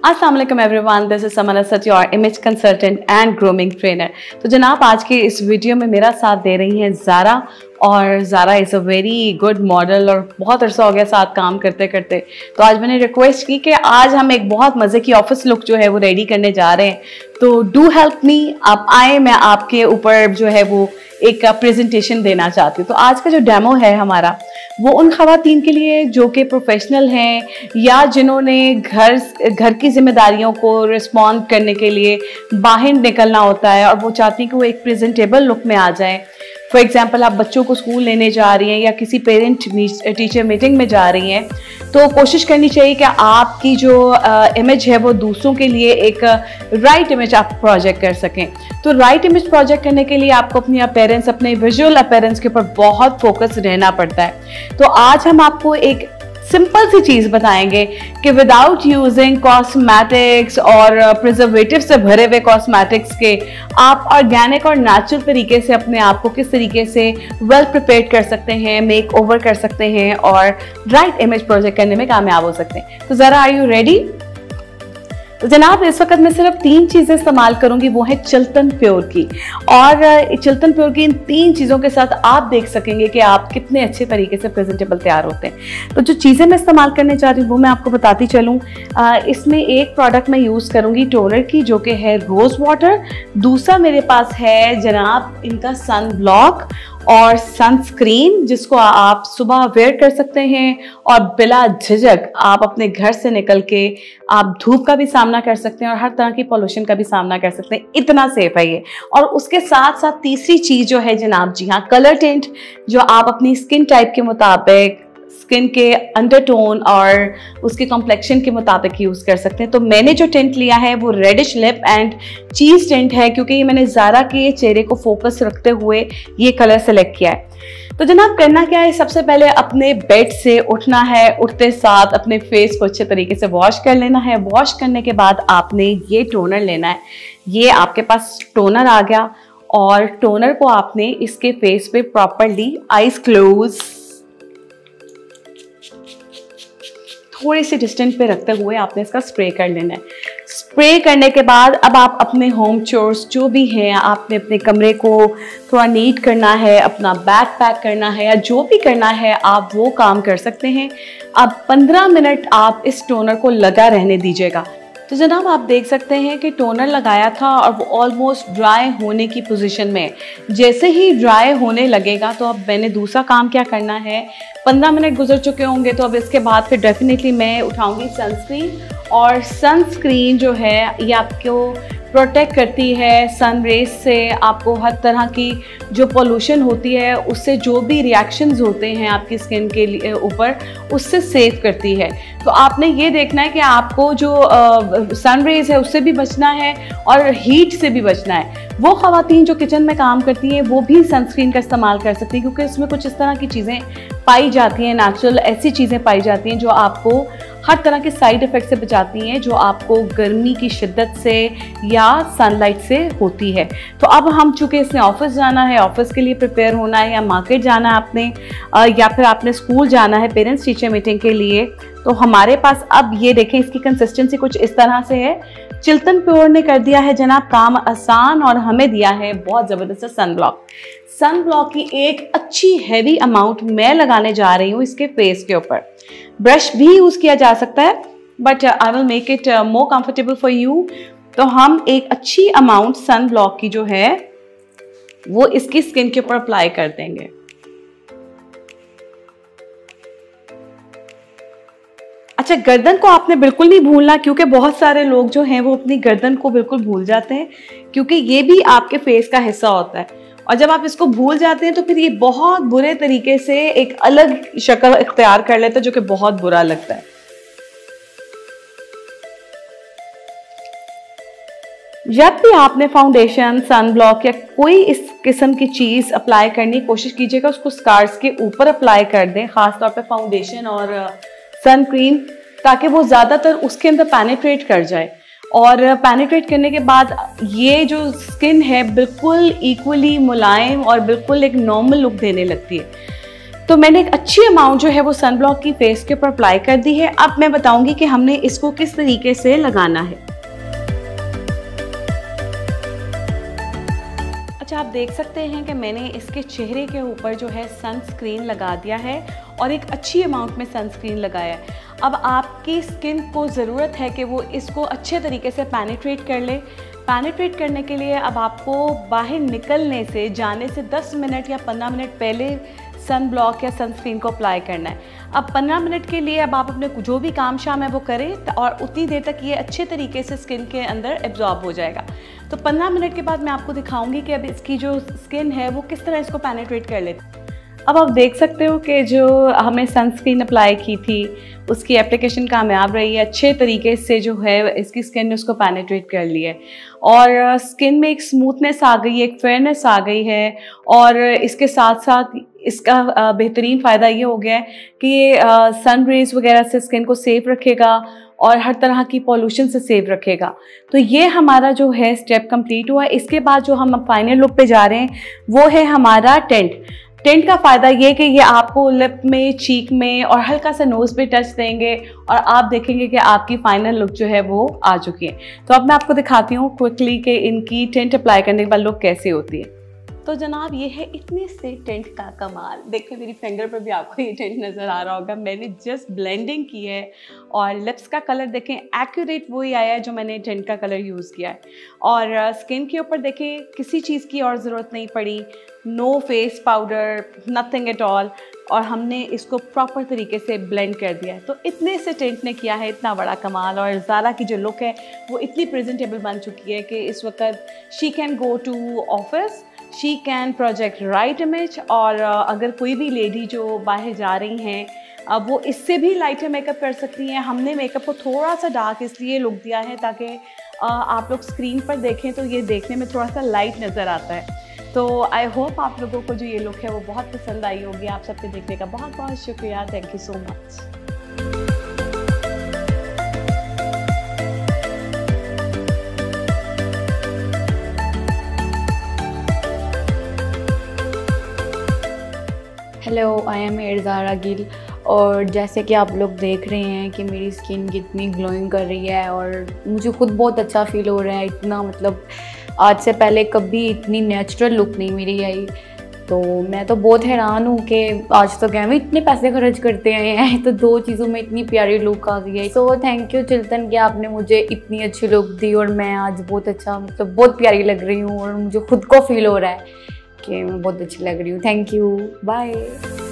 अस्सलाम वालेकुम everyone, this is Samna Sach, your image consultant and grooming trainer. तो जनाब, आज के इस वीडियो में मेरा साथ दे रही हैं ज़ारा, और Zara is a very good model और बहुत अरसा हो गया साथ काम करते करते। तो आज मैंने रिक्वेस्ट की कि आज हम एक बहुत मज़े की ऑफिस लुक जो है वो रेडी करने जा रहे हैं, तो डू हेल्प मी, आप आए, मैं आपके ऊपर जो है वो एक प्रेजेंटेशन देना चाहती हूँ। तो आज का जो डेमो है हमारा वो उन खवातीन के लिए जो कि प्रोफेशनल हैं या जिन्होंने घर की जिम्मेदारियों को रिस्पॉन्ड करने के लिए बाहर निकलना होता है और वो चाहती हैं कि वो एक प्रेजेंटेबल लुक में आ जाएं। फॉर एग्जांपल, आप बच्चों को स्कूल लेने जा रही हैं या किसी पेरेंट टीचर मीटिंग में जा रही हैं, तो कोशिश करनी चाहिए कि आपकी जो इमेज है वो दूसरों के लिए एक राइट इमेज आप प्रोजेक्ट कर सकें। तो राइट इमेज प्रोजेक्ट करने के लिए आपको अपनी अपीयरेंस, अपने विजुअल अपीयरेंस के ऊपर बहुत फोकस रहना पड़ता है। तो आज हम आपको एक सिंपल सी चीज़ बताएंगे कि विदाउट यूजिंग कॉस्मेटिक्स और प्रिजर्वेटिव से भरे हुए कॉस्मेटिक्स के आप ऑर्गेनिक और नेचुरल तरीके से अपने आप को किस तरीके से वेल प्रिपेयर्ड कर सकते हैं, मेक ओवर कर सकते हैं और राइट इमेज प्रोजेक्ट करने में कामयाब हो सकते हैं। तो ज़रा, आर यू रेडी? तो जनाब, इस वक्त मैं सिर्फ 3 चीज़ें इस्तेमाल करूंगी, वो है चिल्तन प्योर की, और चिल्तन प्योर की इन 3 चीज़ों के साथ आप देख सकेंगे कि आप कितने अच्छे तरीके से प्रेजेंटेबल तैयार होते हैं। तो जो चीज़ें मैं इस्तेमाल करने जा रही हूँ वो मैं आपको बताती चलूँ। इसमें एक प्रोडक्ट मैं यूज़ करूँगी टोनर की, जो कि है रोज़ वाटर। दूसरा मेरे पास है जनाब इनका सन ब्लॉक और सनस्क्रीन, जिसको आप सुबह वेयर कर सकते हैं और बिला झिझक आप अपने घर से निकल के आप धूप का भी सामना कर सकते हैं और हर तरह की पोल्यूशन का भी सामना कर सकते हैं। इतना सेफ है ये। और उसके साथ साथ तीसरी चीज़ जो है जनाब, जी हाँ, कलर टिंट, जो आप अपनी स्किन टाइप के मुताबिक, स्किन के अंडरटोन और उसके कॉम्प्लेक्शन के मुताबिक यूज़ कर सकते हैं। तो मैंने जो टिंट लिया है वो reddish lip and cheek tint है, क्योंकि ये मैंने ज़ारा के चेहरे को फोकस रखते हुए ये कलर सेलेक्ट किया है। तो जनाब, करना क्या है, सबसे पहले अपने बेड से उठना है, उठते साथ अपने फेस को अच्छे तरीके से वॉश कर लेना है। वॉश करने के बाद आपने ये टोनर लेना है। ये आपके पास टोनर आ गया और टोनर को आपने इसके फेस पे प्रॉपरली आईज क्लोज थोड़ी सी डिस्टेंस पे रखते हुए आपने इसका स्प्रे कर लेना है। स्प्रे करने के बाद अब आप अपने होम चोर्स जो भी हैं, आपने अपने कमरे को थोड़ा नीट करना है, अपना बैग पैक करना है या जो भी करना है आप वो काम कर सकते हैं। अब 15 मिनट आप इस टोनर को लगा रहने दीजिएगा। तो जनाब, आप देख सकते हैं कि टोनर लगाया था और वो ऑलमोस्ट ड्राई होने की पोजीशन में। जैसे ही ड्राई होने लगेगा तो अब मैंने दूसरा काम क्या करना है, 15 मिनट गुजर चुके होंगे तो अब इसके बाद फिर डेफिनेटली मैं उठाऊंगी सनस्क्रीन। और सनस्क्रीन जो है ये आपको प्रोटेक्ट करती है सन रेज से, आपको हर तरह की जो पोल्यूशन होती है उससे, जो भी रिएक्शंस होते हैं आपकी स्किन के ऊपर, उससे सेव करती है। तो आपने ये देखना है कि आपको जो सन रेज है उससे भी बचना है और हीट से भी बचना है। वो ख़वातीन जो किचन में काम करती हैं वो भी सनस्क्रीन का इस्तेमाल कर सकती हैं, क्योंकि इसमें कुछ इस तरह की चीज़ें पाई जाती हैं, नेचुरल ऐसी चीज़ें पाई जाती हैं जो आपको हर तरह के साइड इफ़ेक्ट से बचाती हैं, जो आपको गर्मी की शिद्दत से या सनलाइट से होती है। तो अब हम चूँकि इसने ऑफिस जाना है, ऑफिस के लिए प्रिपेयर होना है, या मार्केट जाना है आपने, या फिर आपने स्कूल जाना है पेरेंट्स टीचर मीटिंग के लिए, तो हमारे पास अब ये देखें इसकी कंसिस्टेंसी कुछ इस तरह से है। चिल्तन प्योर ने कर दिया है जनाब काम आसान और हमें दिया है बहुत ज़बरदस्त सन ब्लॉक। सन ब्लॉक की एक अच्छी हैवी अमाउंट मैं लगाने जा रही हूँ इसके फेस के ऊपर। ब्रश भी यूज़ किया जा सकता है, but I will make it more comfortable for you. तो हम एक अच्छी अमाउंट सन ब्लॉक की जो है वो इसकी स्किन के ऊपर अप्लाई कर देंगे। अच्छा, गर्दन को आपने बिल्कुल नहीं भूलना, क्योंकि बहुत सारे लोग जो हैं वो अपनी गर्दन को बिल्कुल भूल जाते हैं, क्योंकि ये भी आपके फेस का हिस्सा होता है। और जब आप इसको भूल जाते हैं तो फिर ये बहुत बुरे तरीके से एक अलग शक्ल इख्तियार कर लेता है, जो कि बहुत बुरा लगता है। जब भी आपने फाउंडेशन, सन ब्लॉक या कोई इस किस्म की चीज़ अप्लाई करने की कोशिश कीजिएगा उसको स्कार्स के ऊपर अप्लाई कर दें, ख़ासतौर पे फाउंडेशन और सन क्रीम, ताकि वो ज़्यादातर उसके अंदर पेनिट्रेट कर जाए। और पेनिट्रेट करने के बाद ये जो स्किन है बिल्कुल इक्वली मुलायम और बिल्कुल एक नॉर्मल लुक देने लगती है। तो मैंने एक अच्छी अमाउंट जो है वो सन ब्लॉक की फेस के ऊपर अप्लाई कर दी है। अब मैं बताऊंगी कि हमने इसको किस तरीके से लगाना है। अच्छा, आप देख सकते हैं कि मैंने इसके चेहरे के ऊपर जो है सनस्क्रीन लगा दिया है और एक अच्छी अमाउंट में सनस्क्रीन लगाया है। अब आपकी स्किन को ज़रूरत है कि वो इसको अच्छे तरीके से पेनिट्रेट कर ले। पेनिट्रेट करने के लिए अब आपको बाहर निकलने से जाने से 10 मिनट या 15 मिनट पहले सन ब्लॉक या सनस्क्रीन को अप्लाई करना है। अब 15 मिनट के लिए अब आप अपने जो भी काम शाम है वो करें और उतनी देर तक ये अच्छे तरीके से स्किन के अंदर एब्जॉर्ब हो जाएगा। तो 15 मिनट के बाद मैं आपको दिखाऊंगी कि अब इसकी जो स्किन है वो किस तरह इसको पेनिट्रेट कर लेती है। अब आप देख सकते हो कि जो हमने सनस्क्रीन अप्लाई की थी उसकी एप्लीकेशन कामयाब रही है। अच्छे तरीके से जो है इसकी स्किन ने उसको पेनिट्रेट कर लिया है और स्किन में एक स्मूथनेस आ गई है, एक फेयरनेस आ गई है। और इसके साथ साथ इसका बेहतरीन फ़ायदा ये हो गया है कि ये सन रेज वगैरह से स्किन को सेफ रखेगा और हर तरह की पॉल्यूशन से सेफ रखेगा। तो ये हमारा जो है स्टेप कंप्लीट हुआ है। इसके बाद जो हम फाइनल लुक पे जा रहे हैं वो है हमारा टेंट। टेंट का फ़ायदा ये कि ये आपको लिप में, चीक में और हल्का सा नोज़ पे टच देंगे और आप देखेंगे कि आपकी फाइनल लुक जो है वो आ चुकी है। तो अब मैं आपको दिखाती हूँ क्विकली कि इनकी टेंट अप्लाई करने के बाद लुक कैसे होती है। तो जनाब ये है इतने से टेंट का कमाल। देखिए मेरी फिंगर पर भी आपको ये टेंट नज़र आ रहा होगा। मैंने जस्ट ब्लेंडिंग की है और लिप्स का कलर देखें एक्यूरेट वही आया है जो मैंने टेंट का कलर यूज़ किया है। और स्किन के ऊपर देखें किसी चीज़ की और ज़रूरत नहीं पड़ी, no face powder, nothing at all. और हमने इसको प्रॉपर तरीके से ब्लेंड कर दिया है। तो इतने से टेंट ने किया है इतना बड़ा कमाल। और ज़ारा की जो लुक है वो इतनी प्रेजेंटेबल बन चुकी है कि इस वक्त she can go to office, she can project right image. और अगर कोई भी लेडी जो बाहर जा रही हैं अब वो इससे भी लाइटर मेकअप कर सकती हैं। हमने मेकअप को थोड़ा सा डार्क इसलिए लुक दिया है ताकि आप लोग स्क्रीन पर देखें तो ये देखने में थोड़ा सा लाइट नज़र आता है। तो आई होप आप लोगों को जो ये लुक है वो बहुत पसंद आई होगी। आप सबके देखने का बहुत बहुत शुक्रिया। Thank you so much. Hello, I am Zara Gill. और जैसे कि आप लोग देख रहे हैं कि मेरी स्किन कितनी ग्लोइंग कर रही है और मुझे खुद बहुत अच्छा फील हो रहा है। इतना मतलब आज से पहले कभी इतनी नेचुरल लुक नहीं मेरी आई। तो मैं तो बहुत हैरान हूँ कि आज तो क्या मैं इतने पैसे खर्च करते हैं तो 2 चीज़ों में इतनी प्यारी लुक आ गई है। सो थैंक यू चिल्तन कि आपने मुझे इतनी अच्छी लुक दी और मैं आज बहुत अच्छा मतलब बहुत प्यारी लग रही हूँ और मुझे खुद को फील हो रहा है कि मैं बहुत अच्छी लग रही हूँ। Thank you, bye.